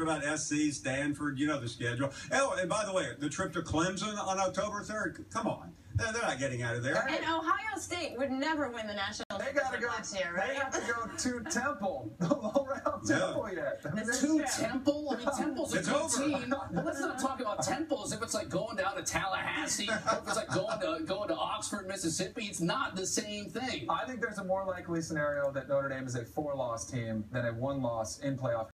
talking about SC, Stanford, you know the schedule. Oh, and by the way, the trip to Clemson on October 3rd, come on. They're not getting out of there. And Ohio State would never win the national championship last year, right? They have to go to Temple. Temple yet. To Temple? I mean, Temple's a good team. But let's not talk about Temple as if it's like going down to Tallahassee, or if it's like going to Oxford, Mississippi. It's not the same thing. I think there's a more likely scenario that Notre Dame is a 4-loss team than a 1-loss in playoff